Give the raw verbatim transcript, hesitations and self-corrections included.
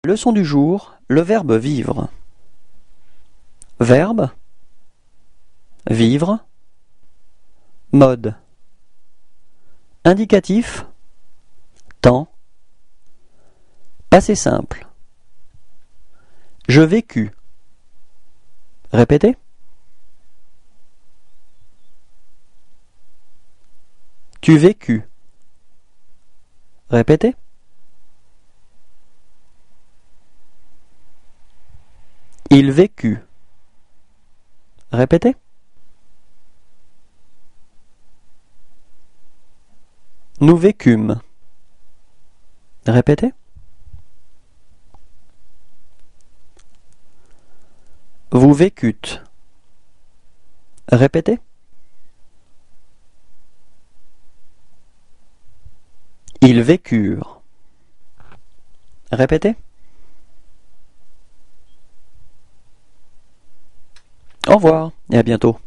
Leçon du jour, le verbe vivre. Verbe, vivre, mode. Indicatif, temps, passé simple. Je vécus. Répétez. Tu vécus. Répétez. Il vécut. Répétez. Nous vécûmes. Répétez. Vous vécûtes. Répétez. Ils vécurent. Répétez. Au revoir et à bientôt.